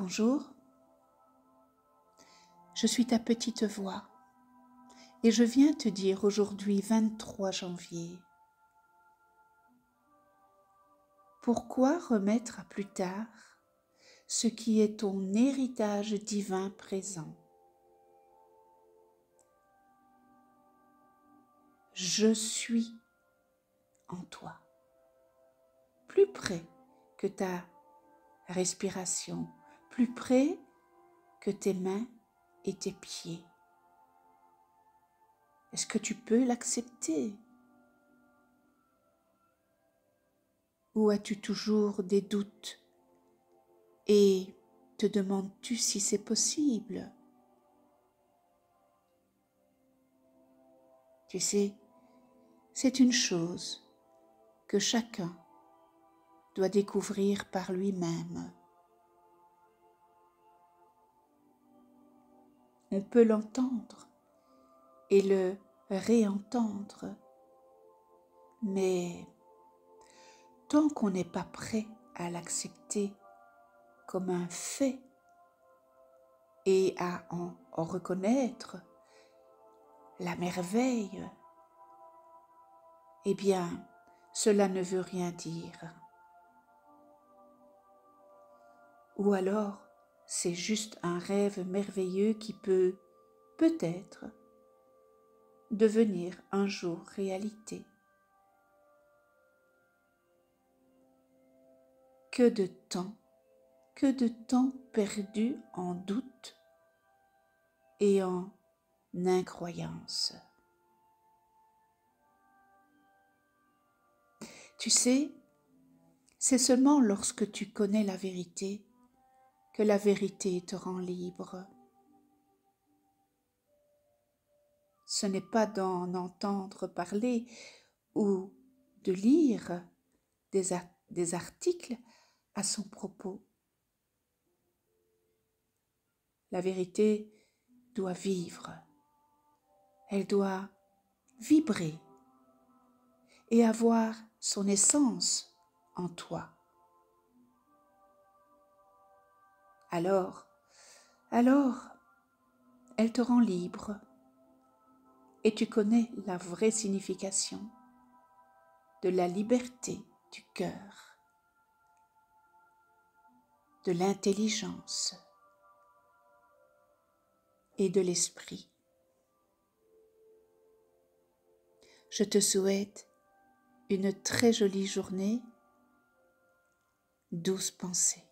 Bonjour, je suis ta petite voix et je viens te dire aujourd'hui 23 janvier, pourquoi remettre à plus tard ce qui est ton héritage divin présent? Je suis en toi, plus près que ta respiration, plus près que tes mains et tes pieds. Est-ce que tu peux l'accepter? Ou as-tu toujours des doutes et te demandes-tu si c'est possible? Tu sais, c'est une chose que chacun doit découvrir par lui-même. On peut l'entendre et le réentendre, mais tant qu'on n'est pas prêt à l'accepter comme un fait et à en reconnaître la merveille, eh bien, cela ne veut rien dire. Ou alors, c'est juste un rêve merveilleux qui peut, peut-être, devenir un jour réalité. Que de temps perdu en doute et en incroyance. Tu sais, c'est seulement lorsque tu connais la vérité que la vérité te rend libre. Ce n'est pas d'en entendre parler ou de lire des articles à son propos. La vérité doit vivre, elle doit vibrer et avoir son essence en toi. Alors, elle te rend libre et tu connais la vraie signification de la liberté du cœur, de l'intelligence et de l'esprit. Je te souhaite une très jolie journée, douce pensée.